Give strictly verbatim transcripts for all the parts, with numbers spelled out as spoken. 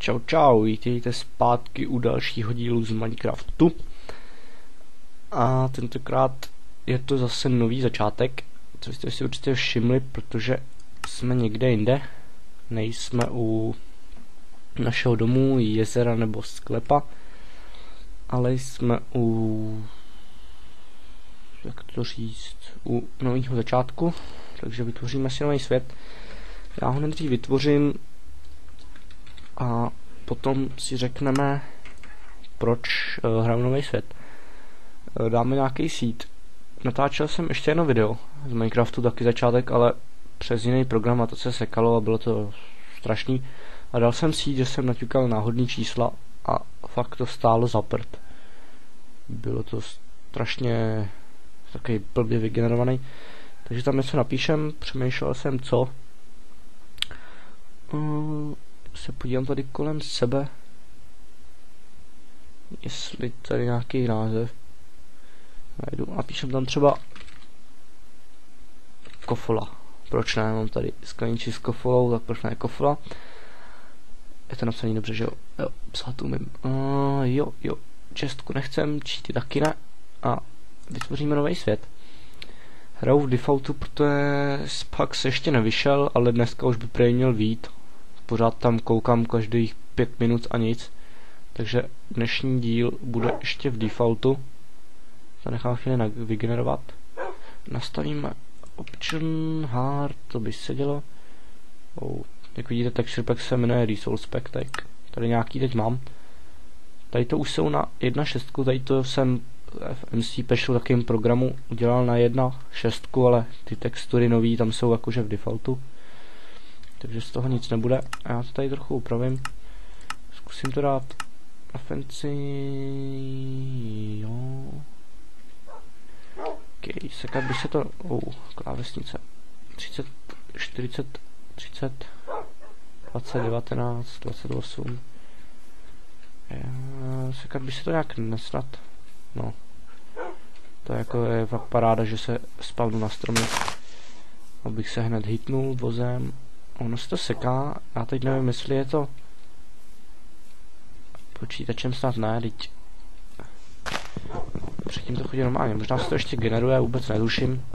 Čau čau, vítejte zpátky u dalšího dílu z Minecraftu. A tentokrát je to zase nový začátek, co jste si určitě všimli, protože jsme někde jinde. Nejsme u našeho domu, jezera nebo sklepa, ale jsme u, jak to říct, u nového začátku, takže vytvoříme si nový svět. Já ho nejdřív vytvořím a potom si řekneme, proč uh, hraju nový svět. Uh, dáme nějaký seed. Natáčel jsem ještě jedno video z Minecraftu, taky začátek, ale přes jiný program a to se sekalo a bylo to strašný. A dal jsem seed, že jsem naťukal náhodný čísla a fakt to stálo za prd. Bylo to strašně takový blbě vygenerovaný. Takže tam něco napíšem, přemýšlel jsem co. Uh, se podívám tady kolem sebe, jestli tady nějaký název najdu. Napíšem tam třeba kofola. Proč ne? Mám tady skleniči s kofolou, tak proč ne kofola? Je to napsaný dobře, že jo? Jo, psát umím. Uh, jo, jo, čestku nechcem, číty taky ne. A vytvoříme nový svět. Hraju v defaultu, protože Spax ještě nevyšel, ale dneska už by prý měl vyjít. Pořád tam koukám každých pět minut a nic. Takže dnešní díl bude ještě v defaultu. To nechám chvíli vygenerovat. Nastavíme option hard, to by se dělo. Oh, jak vidíte, texture pack se jmenuje Resource Pack, tak tady nějaký teď mám. Tady to už jsou na jedna šest, tady to jsem v M C Patchu takým programu udělal na jedna šest, ale ty textury nový tam jsou jakože v defaultu. Takže z toho nic nebude. A já to tady trochu upravím. Zkusím to dát na fancy. Jo. Ok, sekat by se to. Oh, klávesnice. třicet, čtyřicet, třicet, dvacet, devatenáct, dvacet osm. Já, sekat by se to nějak nesnad. No. To je jako je fakt paráda, že se spavnu na stromě. Abych se hned hitnul vozem. Ono se to seká, já teď nevím, jestli je to počítačem, snad ne, teď předtím to chodí normálně, možná se to ještě generuje, vůbec netuším.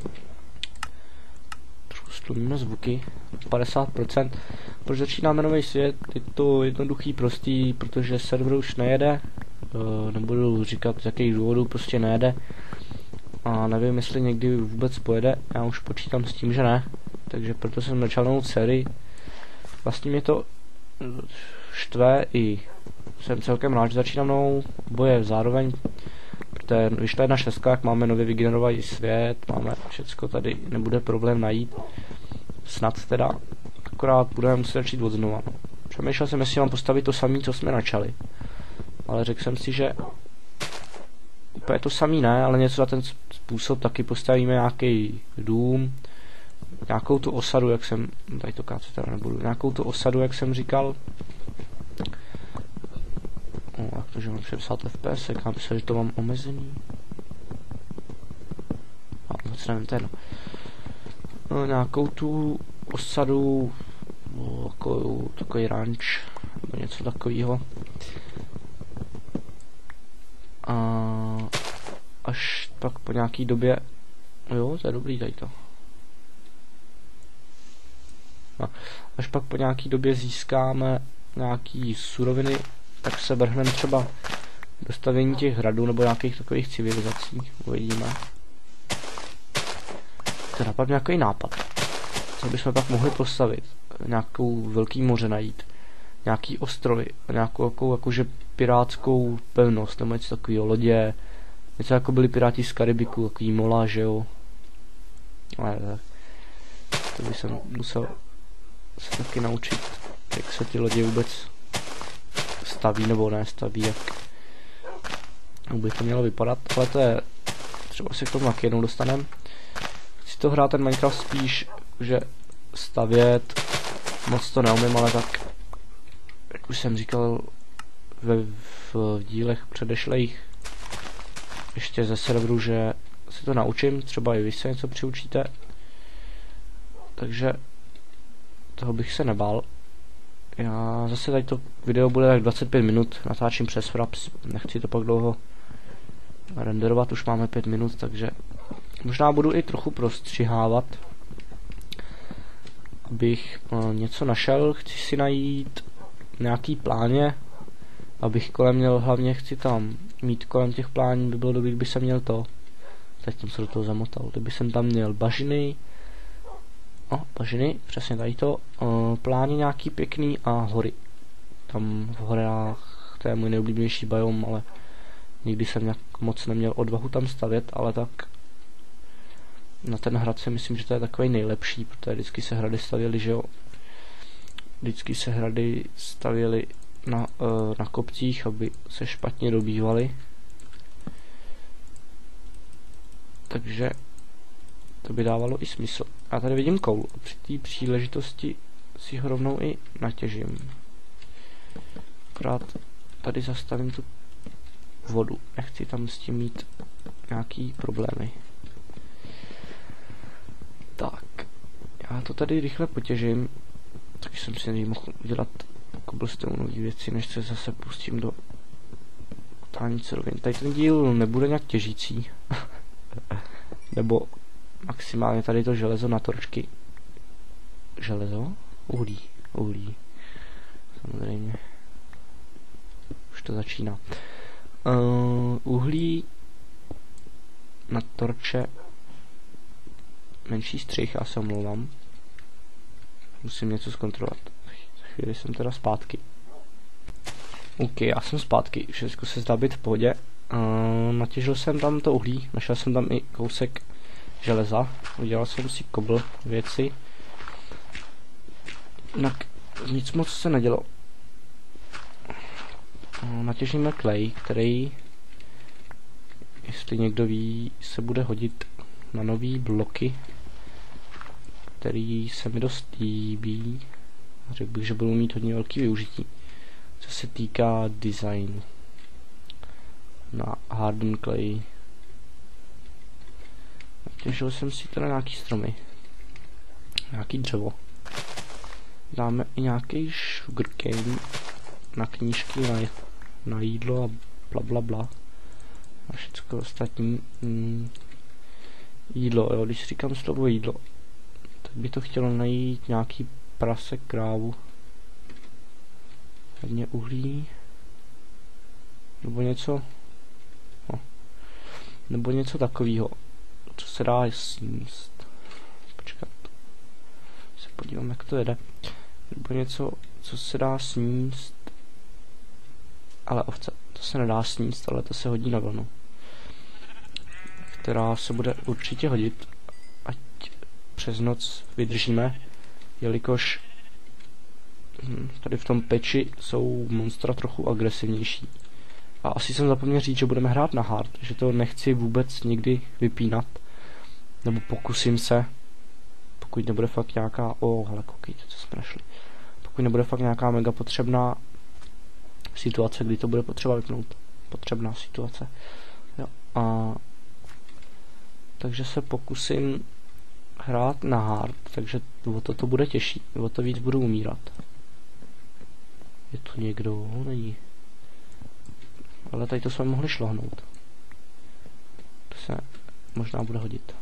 Trošku stlumíme zvuky, padesát procent. Proč začínáme nový svět, je to jednoduchý, prostý, protože server už nejede, nebudu říkat z jakých důvodů, prostě nejede. A nevím, jestli někdy vůbec pojede, já už počítám s tím, že ne. Takže proto jsem začal novou sérii. Vlastně mě to štve i jsem celkem rád, že začínám novou boje zároveň. Protože vyšla jedna šestka, jak máme nově vygenerovaný svět, máme všecko tady, nebude problém najít. Snad teda, akorát budeme muset začít od znova. No. Přemýšlel jsem, jestli mám postavit to samé, co jsme načali. Ale řekl jsem si, že úplně to samý ne, ale něco na ten způsob taky postavíme, nějaký dům, nějakou tu osadu, jak jsem, tady to kácet teda nebudu, nějakou tu osadu, jak jsem říkal. O, jak to, že mám šedesát F P S, já myslím, že to mám omezený. A moc nevím, to je no. No, nějakou tu osadu, no, jako, takový ranč, nebo něco takového. A až pak po nějaký době, jo, to je dobrý tady to. No, až pak po nějaký době získáme nějaký suroviny, tak se vrhneme třeba do stavění těch hradů nebo nějakých takových civilizací, uvidíme. To napadl nějaký nápad, co bychom pak mohli postavit, nějakou velký moře najít, nějaký ostrovy, nějakou jakou, jakože pirátskou pevnost, nebo něco takového, lodě, něco jako byli piráti z Karibiku, takový mola, že jo. Ale tak, to by jsem musel se taky naučit, jak se ty lodě vůbec staví nebo nestaví, jak, jak by to mělo vypadat, ale to je, třeba si k tomu taky jednou dostanem. Chci to hrát ten Minecraft spíš, že stavět, moc to neumím, ale tak, jak už jsem říkal ve, v, v dílech předešlejch, ještě ze serveru, že si to naučím, třeba i vy se něco přiučíte, takže toho bych se nebál. Já zase tady to video bude tak dvacet pět minut, natáčím přes Fraps, nechci to pak dlouho renderovat, už máme pět minut, takže možná budu i trochu prostřihávat, abych uh, něco našel, chci si najít nějaký pláně, abych kolem měl, hlavně chci tam mít kolem těch plání, by bylo dobrý, kdyby jsem měl to, teď jsem se do toho zamotal, kdyby jsem tam měl bažiny, o, bažiny, přesně tady to, uh, plány nějaký pěkný a hory, tam v horách, to je můj nejoblíbenější biom, ale nikdy jsem nějak moc neměl odvahu tam stavět, ale tak na ten hrad si myslím, že to je takový nejlepší, protože vždycky se hrady stavěly, že jo, vždycky se hrady stavěly na, uh, na kopcích, aby se špatně dobývaly. Takže to by dávalo i smysl. Já tady vidím koul, při té příležitosti si ho rovnou i natěžím. Akorát tady zastavím tu vodu, nechci tam s tím mít nějaký problémy. Tak, já to tady rychle potěžím, takže jsem si nejdřív mohl udělat cobblestoneové věci, než se zase pustím do tání surovin. Tady ten díl nebude nějak těžící, nebo maximálně tady to železo na torčky. Železo? Uhlí, uhlí. Samozřejmě. Už to začíná. Uh, uhlí na torče menší střih, já se omlouvám. Musím něco zkontrolovat. Chvíli jsem teda zpátky. OK, já jsem zpátky, všechno se zdá být v pohodě. Uh, natěžil jsem tam to uhlí, našel jsem tam i kousek železa, udělal jsem si kobl věci. Jinak nic moc se nedělo. Uh, natěžíme klej, který, jestli někdo ví, se bude hodit na nový bloky, který se mi dost líbí. Řekl bych, že budu mít hodně velký využití, co se týká designu na harden clay. Natěžil jsem si teda nějaký stromy, nějaký dřevo. Dáme i nějaký sugarcane na knížky, na, na jídlo a bla bla bla. A všechno ostatní. Mm, jídlo, jo, když říkám slovo jídlo, tak by to chtělo najít nějaký prase, krávu, hodně uhlí, nebo něco, no, nebo něco takového, co se dá sníst. Počkat, se podívám, jak to jede. Nebo něco, co se dá sníst, ale ovce, to se nedá sníst, ale to se hodí na vlnu, která se bude určitě hodit, ať přes noc vydržíme, jelikož tady v tom peči jsou monstra trochu agresivnější. A asi jsem zapomněl říct, že budeme hrát na hard, že to nechci vůbec nikdy vypínat, nebo pokusím se, pokud nebude fakt nějaká, o, hele, koukejte, co jsme našli, pokud nebude fakt nějaká mega potřebná situace, kdy to bude potřeba vypnout, potřebná situace, jo, a takže se pokusím hrát na hard, takže o to to bude těžší, o to víc budu umírat. Je tu někdo? Není. Ale tady to jsme mohli šlohnout. To se možná bude hodit.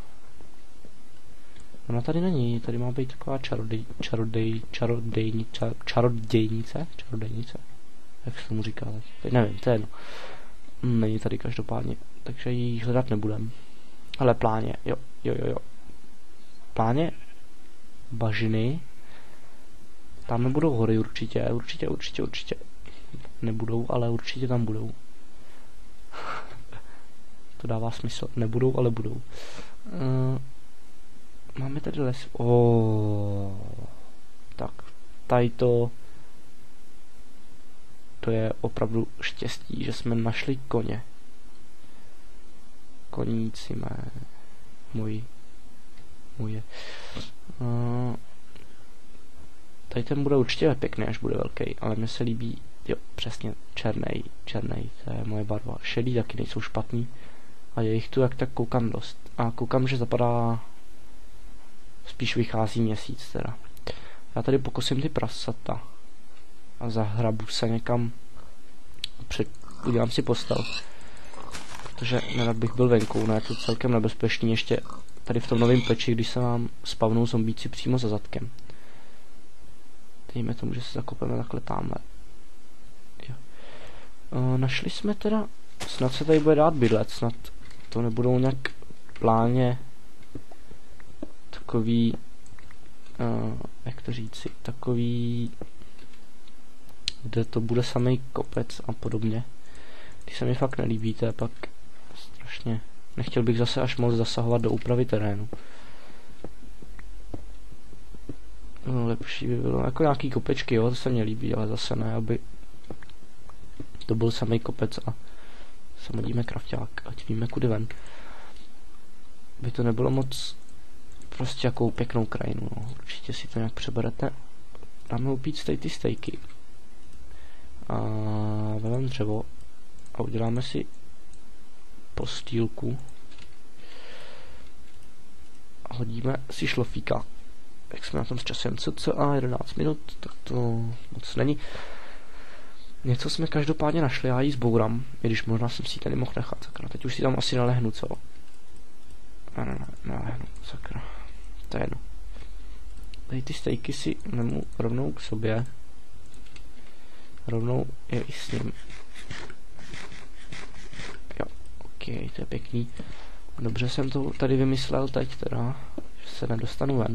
Ona tady není, tady má být taková čarodej, čarodej, čarodejni, čar, čarodějnice, čarodejnice. Jak se tomu říká teď? Teď nevím, to je jedno. Není tady každopádně, takže ji hledat nebudem. Ale pláně, jo, jo, jo, jo. Pláně, bažiny, tam nebudou hory určitě, určitě, určitě, určitě. Nebudou, ale určitě tam budou. To dává smysl. Nebudou, ale budou. Uh, máme tady les. Oh, tak, tady to. To je opravdu štěstí, že jsme našli koně. Koníci mé. Moji. Moje. Uh, tady ten bude určitě pěkný, až bude velký, ale mně se líbí, jo, přesně, černej, černej, to je moje barva. Šedý taky nejsou špatný a je jich tu, jak tak koukám dost. A koukám, že zapadá, spíš vychází měsíc teda. Já tady pokusím ty prasata. a zahrabu se někam, před, udělám si postel. Protože nerad bych byl venku, no je to celkem nebezpečný ještě tady v tom novém peči, když se vám spavnou zombíci přímo za zadkem. Dejme tomu, že se zakopeme takhle tamhle. Jo. O, našli jsme teda, snad se tady bude dát bydlet, snad to nebudou nějak pláně takový, uh, jak to říci, takový, kde to bude samý kopec a podobně. Když se mi fakt nelíbí, to je pak strašně, nechtěl bych zase až moc zasahovat do úpravy terénu. No, lepší by bylo, jako nějaký kopečky, jo, to se mně líbí, ale zase ne, aby to byl samý kopec a samodíme krafťák, ať víme kudy ven. By to nebylo moc prostě jakou pěknou krajinu, no. Určitě si to nějak přeberete. Dáme upít tady ty stejky. A vezmeme dřevo a uděláme si postýlku. A hodíme si šlofíka. Jak jsme na tom s časem cca jedenáct minut, tak to moc není. Něco jsme každopádně našli, já ji zbourám, i když možná jsem si ji tady mohl nechat, sakra. Teď už si tam asi nalehnu, co? Ne, ne, ne, nalehnu, sakra. To je jedno. Tady ty stejky si nemu rovnou k sobě. Rovnou je i s ním. Jo, ok, to je pěkný. Dobře jsem to tady vymyslel teď teda, že se nedostanu ven.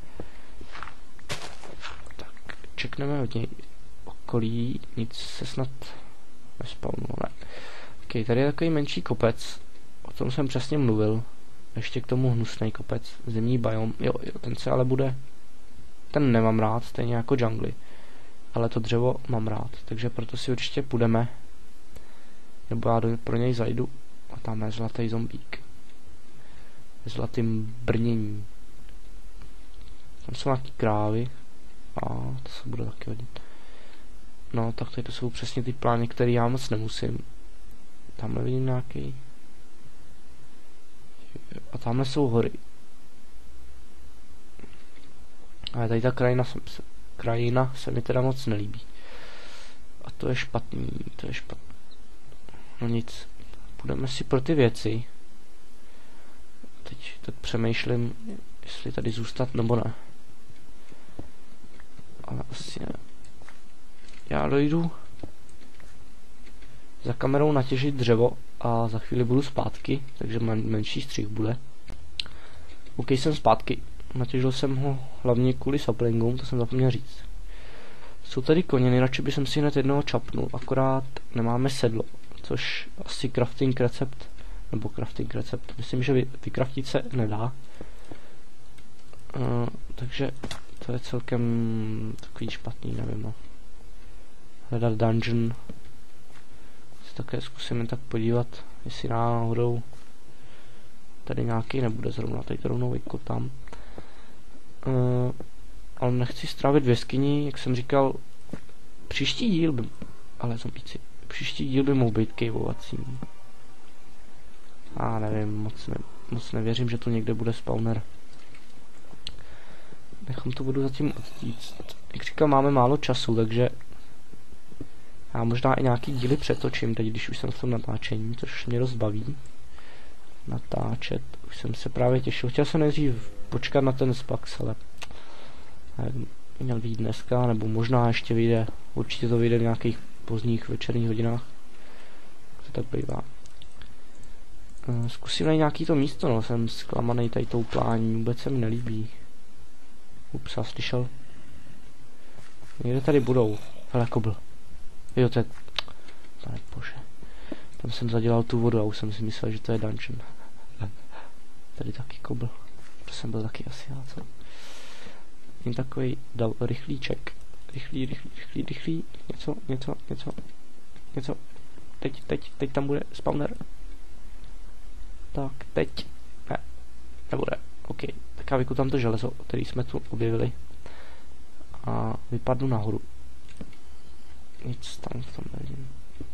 Tak, čekneme od něj okolí, nic se snad nespavnulo, ne. Ok, tady je takový menší kopec, o tom jsem přesně mluvil. Ještě k tomu hnusný kopec, zimní biom, jo, jo, ten se ale bude, ten nemám rád, stejně jako jungly, ale to dřevo mám rád, takže proto si určitě půjdeme, nebo já do, pro něj zajdu, a tam je zlatý zombík, zlatým brnění, tam jsou nějaký krávy, a to se bude taky hodit, no tak tady to jsou přesně ty plány, které já moc nemusím, tamhle vidím nějaký. A tamhle jsou hory. Ale tady ta krajina se, krajina se mi teda moc nelíbí. A to je špatný, to je špatný. No nic, půjdeme si pro ty věci. Teď tak přemýšlím, jestli tady zůstat nebo ne. Ale asi ne. Já dojdu za kamerou natěžit dřevo a za chvíli budu zpátky, takže men menší střih bude. OK, jsem zpátky. Natěžil jsem ho hlavně kvůli saplingům, to jsem zapomněl říct. Jsou tady koně, nejradši bych si hned jednoho čapnul, akorát nemáme sedlo, což asi crafting recept, nebo crafting recept, myslím, že vy, vykraftit se nedá. Uh, takže to je celkem takový špatný, nevím no. Hledat dungeon. Také zkusíme tak podívat, jestli náhodou tady nějaký nebude zrovna, tady to rovnou vykotám. Uh, ale nechci strávit v jeskyni, jak jsem říkal, příští díl by, ale zombíci, příští díl by mohl být caveovací. A nevím, moc, ne, moc nevěřím, že to někde bude spawner. Nechám to budu zatím odtíct. Jak říkal, máme málo času, takže já možná i nějaký díly přetočím teď, když už jsem v tom natáčení, což mě dost baví. Natáčet, už jsem se právě těšil. Chtěl jsem nejdřív počkat na ten Spax, ale nevím, měl vyjít dneska, nebo možná ještě vyjde, určitě to vyjde v nějakých pozdních večerních hodinách. To tak bývá. Zkusím najít nějaký to místo, no, jsem zklamaný tady tou plání, vůbec se mi nelíbí. Ups, já slyšel. Někde tady budou, ale jako byl. Jo, to je... Pane bože. Tam jsem zadělal tu vodu a už jsem si myslel, že to je dungeon. Tady taky kobl. To jsem byl taky asi já, co? Jen takový dal rychlíček. Rychlý, rychlý, rychlý, rychlý. Něco, něco, něco. Něco. Teď, teď, teď tam bude spawner. Tak, teď. Ne. Nebude. OK. Tak já vykutám to železo, který jsme tu objevili. A vypadnu nahoru. Nic tam v tom nevidím.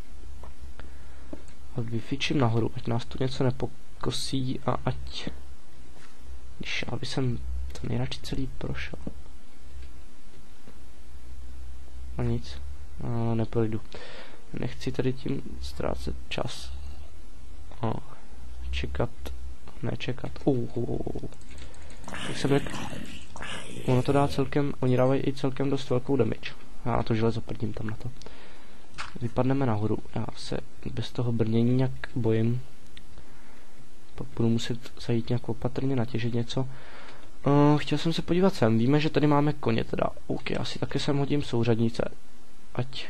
A vyfičím nahoru, ať nás tu něco nepokosí a ať... Když já bych jsem to nejradši celý prošel. A nic. A neprojdu. Nechci tady tím ztrácet čas. A čekat, nečekat. Uh, uh, uh. Jak jsem řekl, ono to dá celkem, oni dávají i celkem dost velkou damage. Já na to železo prdím tam na to. Vypadneme nahoru. Já se bez toho brnění nějak bojím. Pak budu muset zajít nějak opatrně, natěžit něco. Uh, chtěl jsem se podívat sem. Víme, že tady máme koně teda. OK, asi taky sem hodím souřadnice. Ať...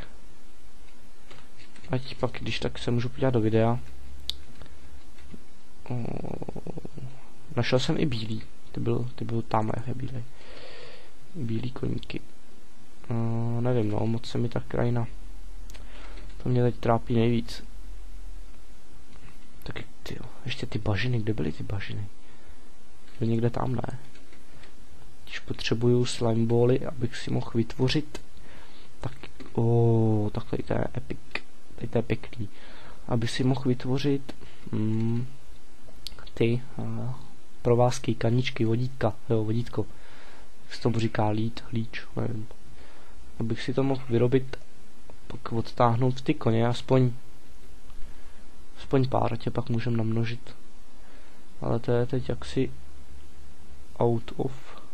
Ať pak, když tak se můžu podívat do videa. Uh, našel jsem i bílý. Ty byl, ty byl tamhle, je bílej. Bílý koníky. Uh, nevím, no, moc se mi ta krajina. To mě teď trápí nejvíc. Tak tyjo, ještě ty bažiny, kde byly ty bažiny? Byly někde tam, ne? Když potřebuju slimebally, abych si mohl vytvořit, tak, oh, takhle to je epic, tady to je pěkný. Abych si mohl vytvořit mm, ty uh, provázky, kaničky, vodítka, jo, vodítko. Jak se tomu říká, lít, líč, nevím. Abych si to mohl vyrobit, pak odtáhnout ty koně, aspoň aspoň pár, tě pak můžeme namnožit. Ale to je teď jaksi out of.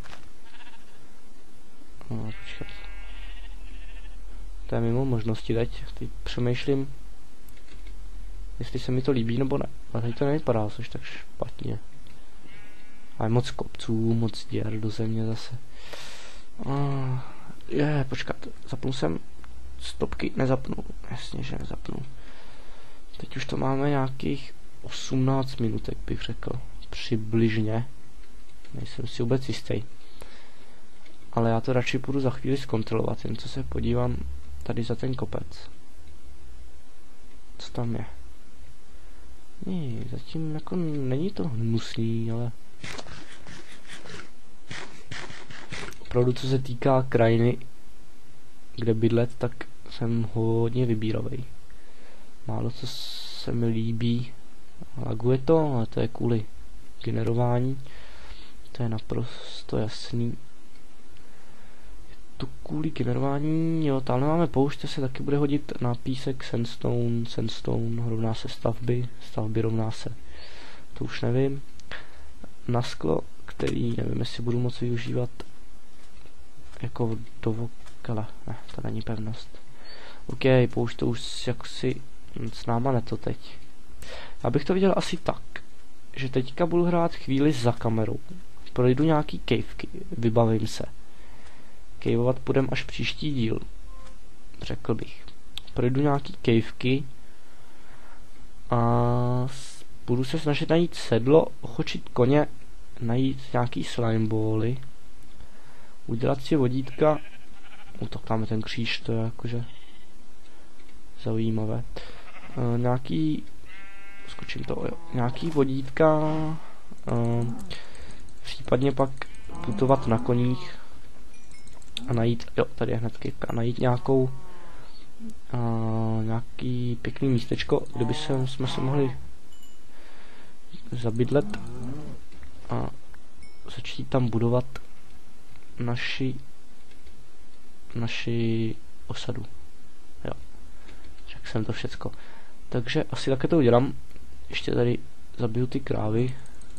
No, počkat. To je mimo možnosti teď. Teď přemýšlím, jestli se mi to líbí nebo ne. Ale teď to nevypadá což tak špatně. A je moc kopců, moc děr do země zase. Ah, je, počkat, zapnu jsem stopky, nezapnu. Jasně, že nezapnu. Teď už to máme nějakých osmnáct minutek, bych řekl. Přibližně. Nejsem si vůbec jistý. Ale já to radši půjdu za chvíli zkontrolovat, jen co se podívám tady za ten kopec. Co tam je? Ne, zatím jako není to hnusný, ale... Opravdu, co se týká krajiny, kde bydlet, tak jsem hodně vybíravej. Málo co se mi líbí. Laguje to, ale to je kvůli generování. To je naprosto jasný. Je to kvůli generování, jo, tam máme poušť, to se taky bude hodit na písek, sandstone, sandstone, rovná se stavby, stavby rovná se, to už nevím. Na sklo, který nevím, jestli budu moci využívat jako dovokala, ne, to není pevnost. OK, poušť to už jaksi s náma ne to teď. Já bych to viděl asi tak, že teďka budu hrát chvíli za kamerou. Projdu nějaký caveky, vybavím se. Caveovat půjdem až příští díl. Řekl bych. Projdu nějaký caveky a budu se snažit najít sedlo, ochočit koně, najít nějaký slimebally, udělat si vodítka. U tak tam je ten kříž, to je jakože zajímavé. Uh, nějaký, skočím to, jo, nějaký vodítka, uh, případně pak putovat na koních a najít, jo, tady je hned kejvka, najít nějakou, uh, nějaký pěkný místečko, kde by se, jsme se mohli zabydlet a začít tam budovat naši, naši osadu. Jo. Řekl jsem to všecko. Takže asi také to udělám. Ještě tady zabiju ty krávy.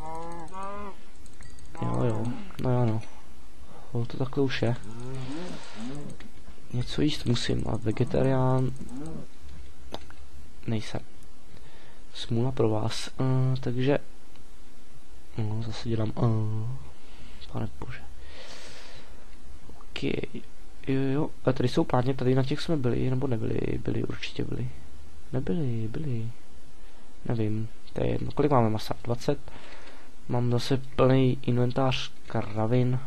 Jo, jo. No jo, no. O, to takhle už je. Něco jíst musím. A vegetarián nejsem. Smůla pro vás. Uh, takže no, zase dělám uh, pane bože. OK. Jo, jo. A tady jsou plátně, tady na těch jsme byli, nebo nebyli? Byli, určitě byli. Nebyli, byli. Nevím, to je jedno. Kolik máme masa? dvacet. Mám zase plný inventář kravin.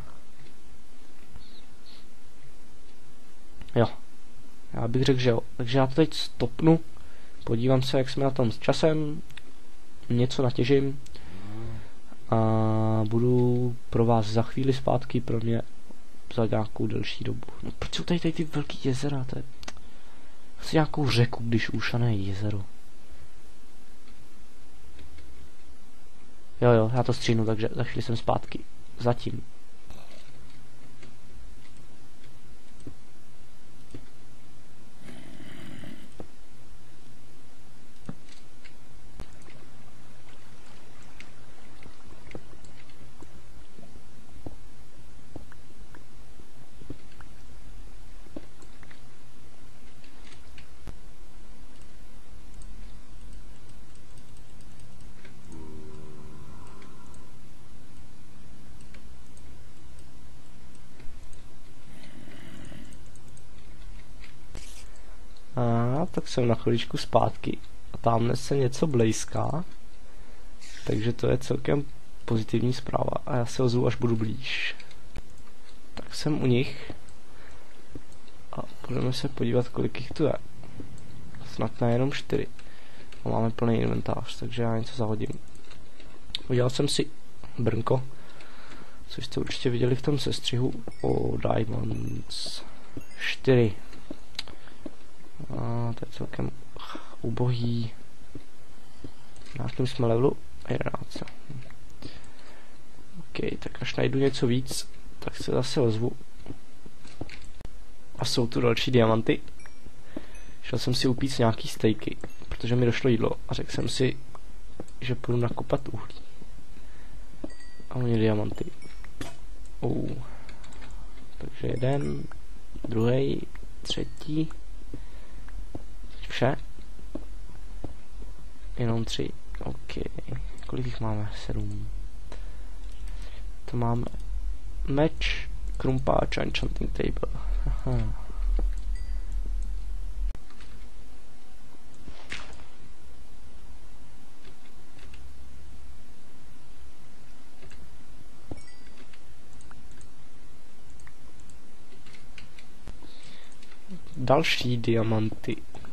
Jo. Já bych řekl, že jo. Takže já to teď stopnu. Podívám se, jak jsme na tom s časem. Něco natěžím. A budu pro vás za chvíli zpátky, pro mě za nějakou delší dobu. No proč jsou tady, tady ty velký jezera? To je asi nějakou řeku, když už a ne jezero. Jo jo, já to stříhnu, takže za chvíli jsem zpátky. Zatím. A tak jsem na chviličku zpátky. A tamhle se něco blejská. Takže to je celkem pozitivní zpráva. A já se ozvu, až budu blíž. Tak jsem u nich. A budeme se podívat, kolik jich tu je. Snad ne jenom čtyři. A máme plný inventář, takže já něco zahodím. Udělal jsem si brnko, což jste určitě viděli v tom sestřihu o Diamonds čtyři. A to je celkem ubohý. Na jakém jsme levelu? jedenáct. OK, tak až najdu něco víc, tak se zase ozvu. A jsou tu další diamanty. Šel jsem si upít nějaký stejky, protože mi došlo jídlo a řekl jsem si, že půjdu nakopat uhlí. A oni diamanty. Uh. Takže jeden, druhý, třetí. Vše. Jenom tři. OK. Kolik jich máme? Sedm. To máme meč, krumpáč a enchanting table. Aha. Další diamanty.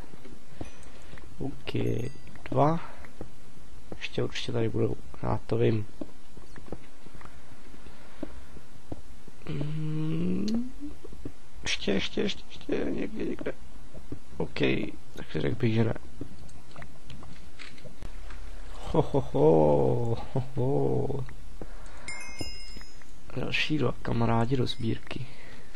OK, dva. Ještě určitě tady budou, já to vím. Mm, ještě, ještě, ještě, ještě, někde, někde. OK, takže řekl bych, že ne. Ho, ho, ho, ho, ho. Další dva kamarádi do sbírky.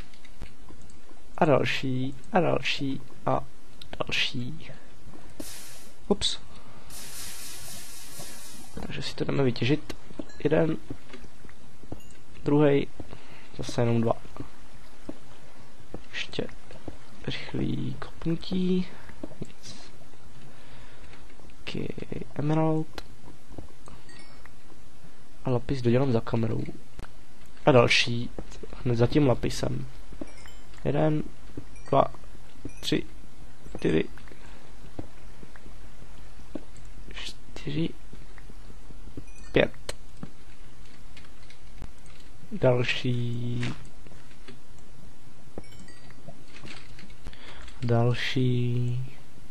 A další, a další, a další. Ups. Takže si to jdeme vytěžit. Jeden, druhý, zase jenom dva. Ještě rychlý kopnutí. Nic. OK, emerald. A lapis dodělám za kamerou. A další, hned za tím lapisem. Jeden, dva, tři, čtyři, čtyři, pět. Další. Další.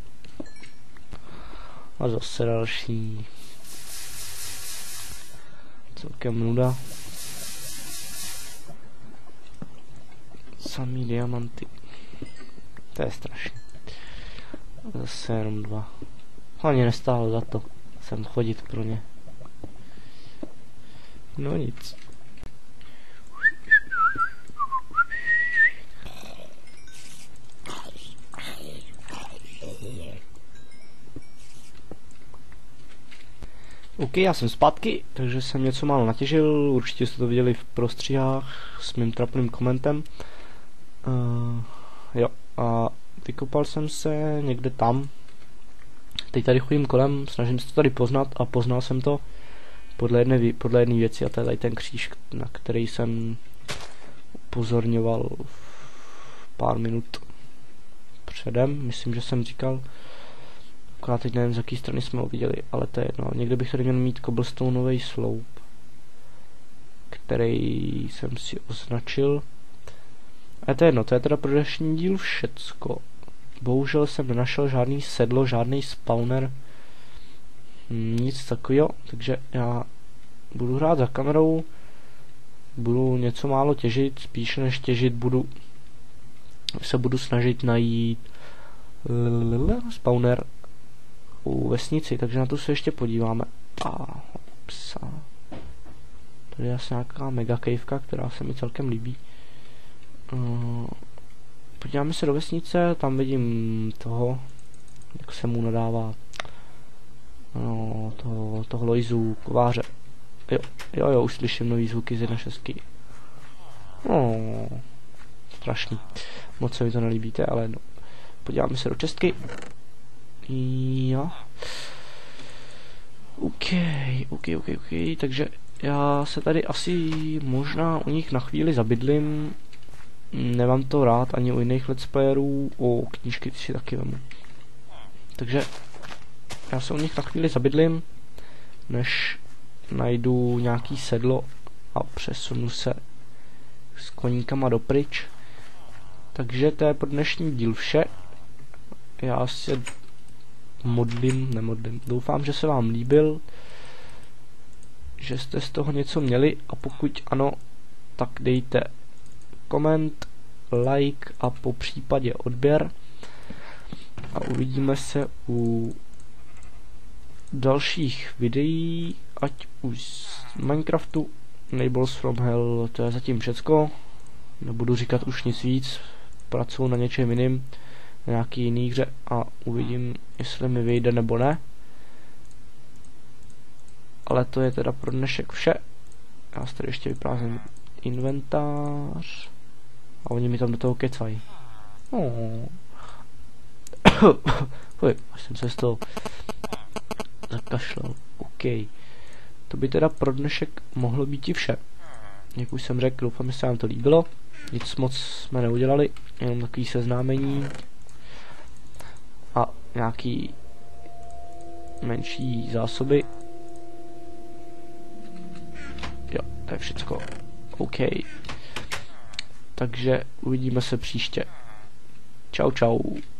A zase další. Celkem nuda. Samý diamanty. To je strašné. Zase jenom dva. Ani nestálo za to sem chodit pro ně. No nic. OK, já jsem zpátky, takže jsem něco málo natěžil, určitě jste to viděli v prostříhách s mým trapným komentem. Uh, jo, a vykopal jsem se někde tam. Teď tady chodím kolem, snažím se to tady poznat a poznal jsem to podle jedné, podle jedné věci a to je tady ten kříž, na který jsem upozorňoval pár minut předem, myslím, že jsem říkal. Akorát teď nevím, z jaké strany jsme ho viděli, ale to je jedno. Někde bych tady měl mít cobblestoneový sloup, který jsem si označil. A to je jedno, to je teda pro dnešní díl všecko. Bohužel jsem nenašel žádný sedlo, žádný spawner, nic takového, takže já budu hrát za kamerou, budu něco málo těžit, spíše než těžit budu se budu snažit najít spawner u vesnici, takže na to se ještě podíváme. A psa. Tady je asi nějaká mega kejvka, která se mi celkem líbí. Uh, podíváme se do vesnice, tam vidím toho, jak se mu nadává, no, toho, toho Loizu, kováře. Jo, jo, jo, už slyším nový zvuky z jedna šestky. No, strašný. Moc se mi to nelíbíte, ale no. Podíváme se do čestky. Jo. OK, OK, OK, OK, takže já se tady asi možná u nich na chvíli zabydlím. nemám to rád ani u jiných let's playerů, o knížky si taky vemu. Takže já se u nich na chvíli zabydlím, než najdu nějaký sedlo a přesunu se s koníkama dopryč. Takže to je pro dnešní díl vše. Já se modlím, nemodlím. Doufám, že se vám líbil, že jste z toho něco měli a pokud ano, tak dejte koment, like a po případě odběr a uvidíme se u dalších videí, ať už z Minecraftu, Neighbors from Hell, to je zatím všecko, nebudu říkat už nic víc, pracuji na něčem jiným, na nějaký jiný hře a uvidím, jestli mi vyjde nebo ne. Ale to je teda pro dnešek vše. Já si tady ještě vyprázdním inventář a oni mi tam do toho kecají. Oh. Fuj, až jsem se z toho zakašlel. OK. To by teda pro dnešek mohlo být i vše. Jak už jsem řekl, doufám, že se vám to líbilo. Nic moc jsme neudělali, jenom takový seznámení a nějaký menší zásoby. Jo, to je všecko. OK. Takže uvidíme se příště. Čau, čau.